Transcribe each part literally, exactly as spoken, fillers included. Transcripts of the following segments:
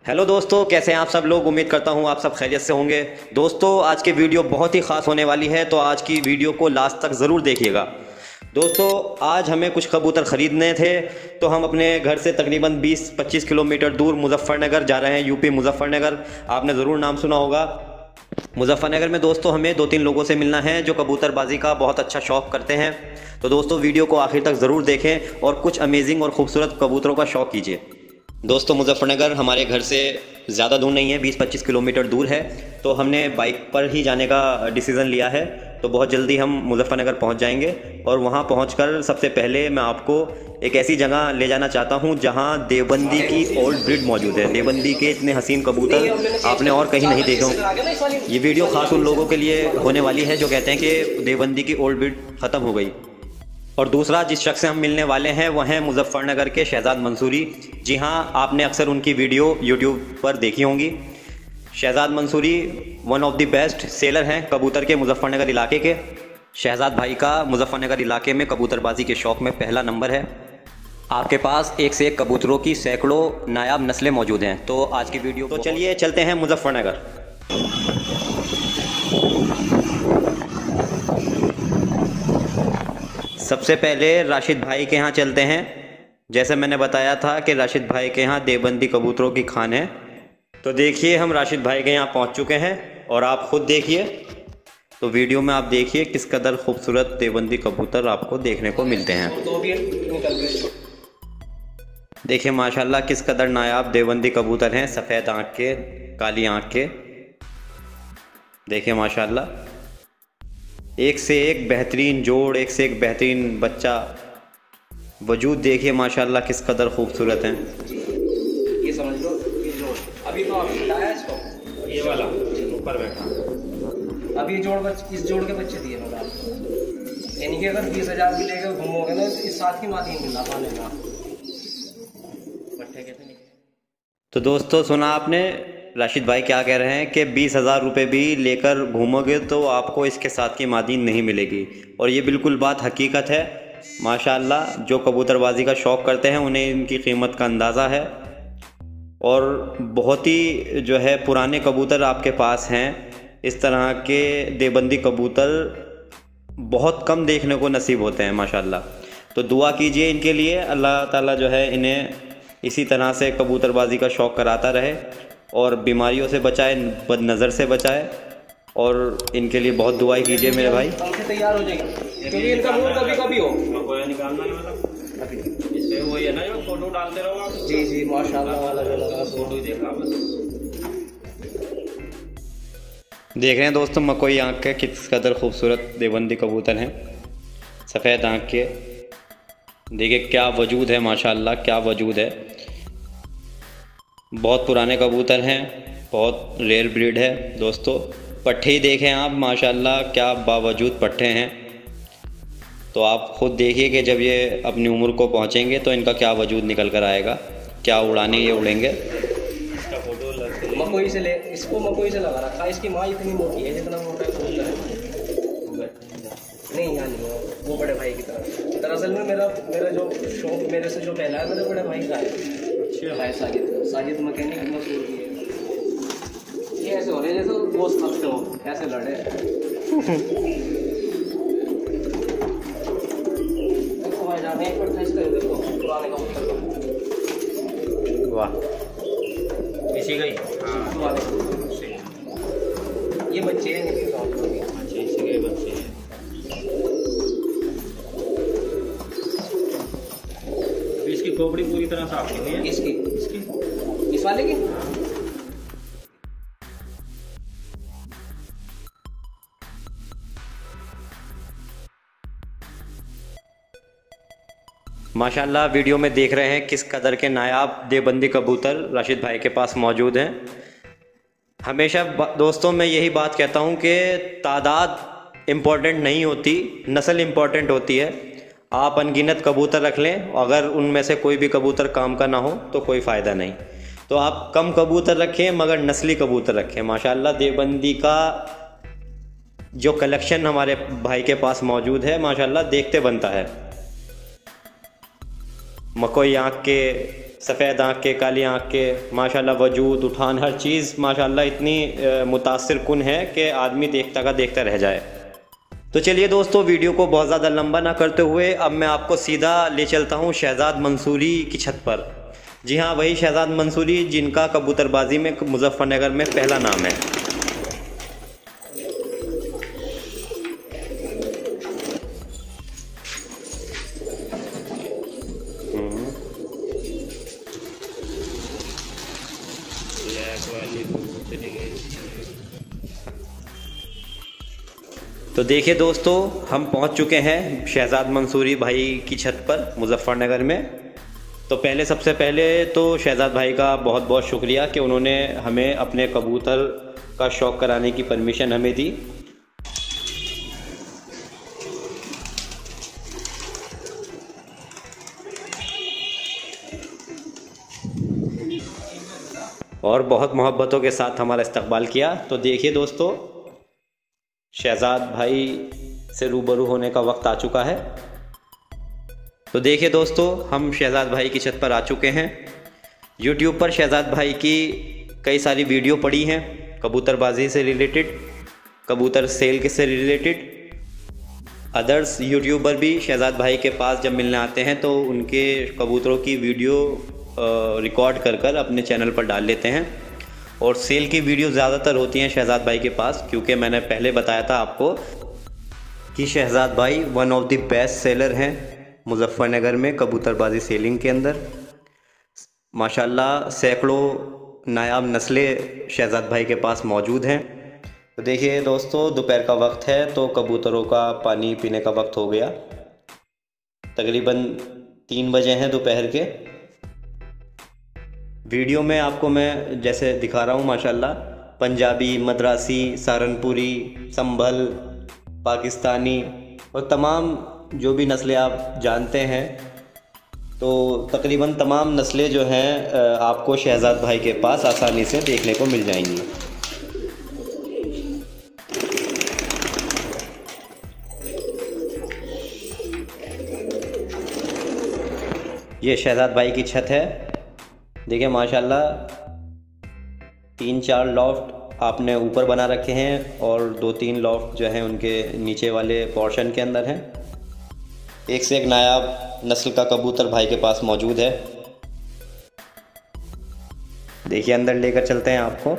Hello दोस्तों, कैसे हैं आप सब लोग। उम्मीद करता हूं आप सब खैरियत से होंगे। दोस्तों, आज की वीडियो बहुत ही ख़ास होने वाली है, तो आज की वीडियो को लास्ट तक ज़रूर देखिएगा। दोस्तों, आज हमें कुछ कबूतर ख़रीदने थे, तो हम अपने घर से तकरीबन बीस पच्चीस किलोमीटर दूर मुजफ्फरनगर जा रहे हैं। यूपी मुजफ्फरनगर, आपने ज़रूर नाम सुना होगा। मुजफ्फरनगर में दोस्तों हमें दो तीन लोगों से मिलना है जो कबूतरबाजी का बहुत अच्छा शौक़ करते हैं। तो दोस्तों, वीडियो को आखिर तक ज़रूर देखें और कुछ अमेजिंग और ख़ूबसूरत कबूतरों का शौक़ कीजिए। दोस्तों, मुजफ्फरनगर हमारे घर से ज़्यादा दूर नहीं है, बीस पच्चीस किलोमीटर दूर है, तो हमने बाइक पर ही जाने का डिसीज़न लिया है। तो बहुत जल्दी हम मुजफ्फरनगर पहुंच जाएंगे और वहां पहुंचकर सबसे पहले मैं आपको एक ऐसी जगह ले जाना चाहता हूं जहां देवबंदी की ओल्ड ब्रीड मौजूद है। देवबंदी के इतने हसीन कबूतर आपने और कहीं नहीं देखे हों। ये वीडियो ख़ास उन लोगों के लिए होने वाली है जो कहते हैं कि देवबंदी की ओल्ड ब्रीड ख़त्म हो गई। और दूसरा जिस शख्स से हम मिलने वाले हैं वह हैं मुजफ्फरनगर के शहजाद मंसूरी। जी हाँ, आपने अक्सर उनकी वीडियो यूट्यूब पर देखी होंगी। Shahzad Mansuri one of the best seller हैं कबूतर के मुजफ्फरनगर इलाके के। शहजाद भाई का मुजफ्फरनगर इलाके में कबूतरबाजी के शौक़ में पहला नंबर है। आपके पास एक से एक कबूतरों की सैकड़ों नायाब नस्लें मौजूद हैं। तो आज की वीडियो तो चलिए चलते हैं मुजफ्फरनगर। सबसे पहले राशिद भाई के यहाँ चलते हैं। जैसे मैंने बताया था कि राशिद भाई के यहाँ देवबंदी कबूतरों की खान है। तो देखिए, हम राशिद भाई के यहाँ पहुँच चुके हैं और आप खुद देखिए। तो वीडियो में आप देखिए किस कदर खूबसूरत देवबंदी कबूतर आपको देखने को मिलते हैं। देखिए माशाल्लाह किस कदर नायाब देवबंदी कबूतर हैं, सफ़ेद आँख के, काली आँख के। देखिए माशाल्लाह एक से एक बेहतरीन जोड़, एक से एक बेहतरीन बच्चा। वजूद देखिए माशाल्लाह किस कदर खूबसूरत हैं। ये समझ लो, ये जोड़ अभी तो आपने लाया इसको, ये वाला ऊपर बैठा। अभी जोड़ बच इस जोड़ के बच्चे दिए मैंने आपको। यानी कि अगर बीस हजार भी लेकर घूमोगे ना तो इस साथ की माती मिलना पाने का पट्टे कैसे नहीं। तो दोस्तों, सुना आपने राशिद भाई क्या कह रहे हैं कि बीस हज़ार रुपये भी लेकर घूमोगे तो आपको इसके साथ की मादी नहीं मिलेगी। और ये बिल्कुल बात हकीकत है। माशाल्लाह जो कबूतरबाजी का शौक़ करते हैं उन्हें इनकी कीमत का अंदाज़ा है। और बहुत ही जो है पुराने कबूतर आपके पास हैं। इस तरह के देवबंदी कबूतर बहुत कम देखने को नसीब होते हैं माशाल्लाह। तो दुआ कीजिए इनके लिए, अल्लाह ताला जो है इन्हें इसी तरह से कबूतरबाजी का शौक़ कराता रहे और बीमारियों से बचाए, बद नज़र से बचाए। और इनके लिए बहुत दुआई कीजिए मेरे भाई। तैयार हो जाएगी क्योंकि इनका मूड कभी कभी हो गोया निकालना है वाला अभी इससे वही है ना जो फोटो डालते रहो आप। जी जी माशाल्लाह वाला फोटो देखा बस। देख रहे हैं दोस्तों मकोई आँख के किस कदर खूबसूरत देवबंदी कबूतर हैं, सफ़ेद आँख के। देखिए क्या वजूद है माशाल्लाह, क्या वजूद है। बहुत पुराने कबूतर हैं, बहुत रेयर ब्रीड है दोस्तों। पट्ठे ही देखें आप माशाल्लाह, क्या बावजूद पट्ठे हैं। तो आप खुद देखिए कि जब ये अपनी उम्र को पहुंचेंगे तो इनका क्या वजूद निकल कर आएगा, क्या उड़ाने ये उड़ेंगे। इसका फोटो मकोई से ले, इसको मकोई से लगा रखा। इसकी माँ इतनी मोटी है जितना मोटा कबूतर है। नहीं यहाँ नहीं, वो बड़े भाई की तरह। दरअसल में मेरा मेरा जो शौक मेरे से जो पहला है मेरे बड़े भाई का है। अच्छा भाई साजिद साजिद मैकेनिक मशहूर की है। ये ऐसे हो रहे जैसे दोस्त हंसते हो, ऐसे लड़े। देखो भाई जाने एक बार टेस्ट कर देखो पुराने कबूतर का। वाह, इसी का ही हाँ पुराने ये बच्चे हैं इनके साथ। अच्छा इसी के बच्चे हैं। इसकी खोपड़ी पूरी तरह साफ की हुई है। इसकी इसकी इस वाले की माशाल्लाह वीडियो में देख रहे हैं किस कदर के नायाब देवबंदी कबूतर राशिद भाई के पास मौजूद हैं। हमेशा दोस्तों मैं यही बात कहता हूं कि तादाद इम्पॉर्टेंट नहीं होती, नस्ल इम्पॉर्टेंट होती है। आप अनगिनत कबूतर रख लें, अगर उनमें से कोई भी कबूतर काम का ना हो तो कोई फ़ायदा नहीं। तो आप कम कबूतर रखें मगर नस्ली कबूतर रखें। माशाल्लाह देवबंदी का जो कलेक्शन हमारे भाई के पास मौजूद है माशाल्लाह देखते बनता है। मकोई आँख के सफ़ेद आँख के, काली आँख के, माशाल्लाह वजूद, उठान, हर चीज़ माशाल्लाह इतनी मुतासिर कुन है कि आदमी देखता का देखता रह जाए। तो चलिए दोस्तों, वीडियो को बहुत ज़्यादा लंबा ना करते हुए अब मैं आपको सीधा ले चलता हूँ शहजाद मंसूरी की छत पर। जी हाँ, वही शहजाद मंसूरी जिनका कबूतरबाजी में मुजफ्फरनगर में पहला नाम है। तो देखिए दोस्तों, हम पहुंच चुके हैं शहजाद मंसूरी भाई की छत पर मुजफ्फरनगर में। तो पहले सबसे पहले तो शहजाद भाई का बहुत बहुत शुक्रिया कि उन्होंने हमें अपने कबूतर का शौक़ कराने की परमिशन हमें दी। और बहुत मोहब्बतों के साथ हमारा इस्तकबाल किया। तो देखिए दोस्तों, शहजाद भाई से रूबरू होने का वक्त आ चुका है। तो देखिए दोस्तों, हम शहजाद भाई की छत पर आ चुके हैं। यूट्यूब पर शहजाद भाई की कई सारी वीडियो पड़ी हैं कबूतरबाजी से रिलेटेड, कबूतर सेल के से रिलेटेड। अदर्स यूट्यूबर भी शहजाद भाई के पास जब मिलने आते हैं तो उनके कबूतरों की वीडियो रिकॉर्ड कर कर अपने चैनल पर डाल लेते हैं। और सेल की वीडियो ज़्यादातर होती हैं शहजाद भाई के पास, क्योंकि मैंने पहले बताया था आपको कि शहजाद भाई one of the best seller हैं मुजफ्फरनगर में कबूतरबाजी सेलिंग के अंदर। माशाल्लाह सैकड़ों नायाब नस्लें शहजाद भाई के पास मौजूद हैं। तो देखिए दोस्तों, दोपहर का वक्त है तो कबूतरों का पानी पीने का वक्त हो गया। तकरीबन तीन बजे हैं दोपहर के। वीडियो में आपको मैं जैसे दिखा रहा हूँ माशाल्लाह पंजाबी, मद्रासी, सहारनपुरी, संभल, पाकिस्तानी और तमाम जो भी नस्लें आप जानते हैं, तो तकरीबन तमाम नस्लें जो हैं आपको शहजाद भाई के पास आसानी से देखने को मिल जाएंगी। ये शहजाद भाई की छत है। देखिए माशाल्लाह तीन चार लॉफ्ट आपने ऊपर बना रखे हैं और दो तीन लॉफ्ट जो हैं उनके नीचे वाले पोर्शन के अंदर हैं। एक से एक नायाब नस्ल का कबूतर भाई के पास मौजूद है। देखिए अंदर लेकर चलते हैं आपको।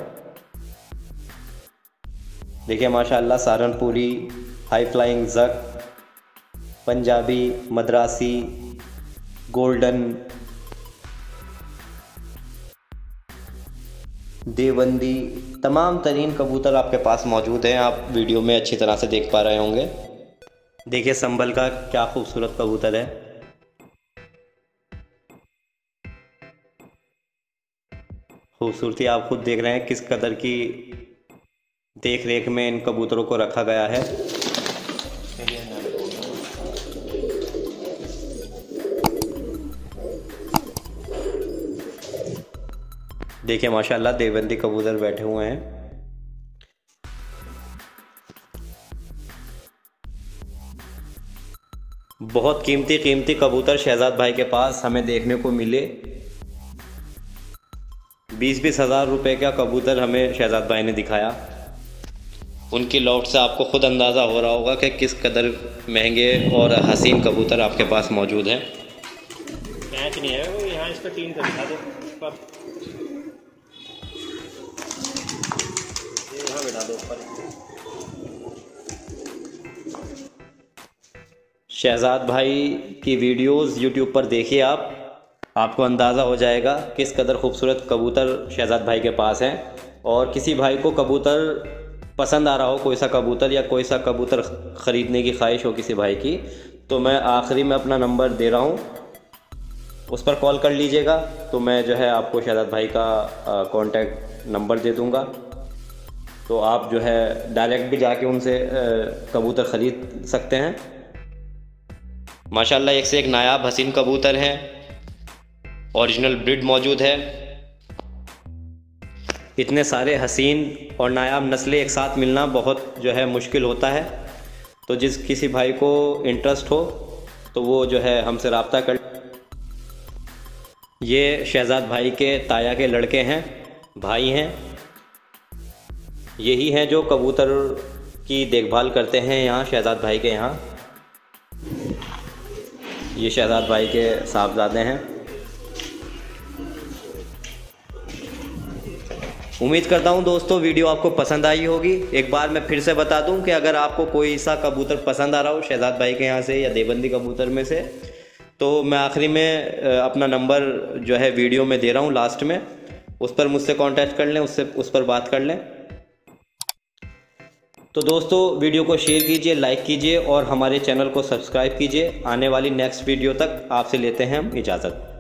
देखिए माशाल्लाह सहारनपुरी, हाई फ्लाइंग जक, पंजाबी, मद्रासी, गोल्डन, देवबंदी, तमाम तरीन कबूतर आपके पास मौजूद हैं। आप वीडियो में अच्छी तरह से देख पा रहे होंगे। देखिए संभल का क्या खूबसूरत कबूतर है। खूबसूरती आप खुद देख रहे हैं किस कदर की देख रेख में इन कबूतरों को रखा गया है। देखिए माशाल्लाह देवबंदी कबूतर बैठे हुए हैं। बहुत कीमती कीमती कबूतर शहजाद भाई के पास हमें देखने को मिले। बीस बीस हज़ार रुपए का कबूतर हमें शहजाद भाई ने दिखाया। उनकी लॉफ्ट से आपको खुद अंदाज़ा हो रहा होगा कि किस कदर महंगे और हसीन कबूतर आपके पास मौजूद हैं। मैच नहीं है वो, यहाँ इसका टीम का दिखा दो। यहाँ बैठा दो ऊपर। शहजाद भाई की वीडियोस यूट्यूब पर देखिए आप, आपको अंदाज़ा हो जाएगा किस कदर खूबसूरत कबूतर शहजाद भाई के पास हैं। और किसी भाई को कबूतर पसंद आ रहा हो, कोई सा कबूतर या कोई सा कबूतर ख़रीदने की ख्वाहिश हो किसी भाई की, तो मैं आखिरी में अपना नंबर दे रहा हूँ, उस पर कॉल कर लीजिएगा। तो मैं जो है आपको शहजाद भाई का कॉन्टैक्ट नंबर दे दूँगा। तो आप जो है डायरेक्ट भी जाके उनसे कबूतर ख़रीद सकते हैं। माशाल्लाह एक से एक नायाब हसीन कबूतर हैं। ओरिजिनल ब्रीड मौजूद है। इतने सारे हसीन और नायाब नस्लें एक साथ मिलना बहुत जो है मुश्किल होता है। तो जिस किसी भाई को इंटरेस्ट हो तो वो जो है हमसे रब्ता कर। ये शहजाद भाई के ताया के लड़के हैं, भाई हैं। यही हैं जो कबूतर की देखभाल करते हैं यहाँ शहजाद भाई के यहाँ। ये शहजाद भाई के साहबजादे हैं। उम्मीद करता हूँ दोस्तों वीडियो आपको पसंद आई होगी। एक बार मैं फिर से बता दूँ कि अगर आपको कोई सा कबूतर पसंद आ रहा हो शहजाद भाई के यहाँ से या देवबंदी कबूतर में से, तो मैं आखिरी में अपना नंबर जो है वीडियो में दे रहा हूँ लास्ट में, उस पर मुझसे कांटेक्ट कर लें, उससे उस पर बात कर लें। तो दोस्तों वीडियो को शेयर कीजिए, लाइक कीजिए और हमारे चैनल को सब्सक्राइब कीजिए। आने वाली नेक्स्ट वीडियो तक आपसे लेते हैं हम इजाज़त।